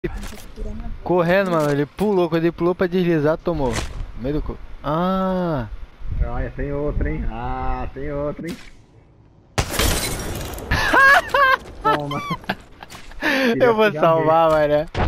Correndo, mano. Ele pulou. Quando ele pulou pra deslizar, tomou. No meio do cu. Ah! Olha, tem outro, hein? Ah, tem outro, hein? Toma. Eu vou salvar, mané.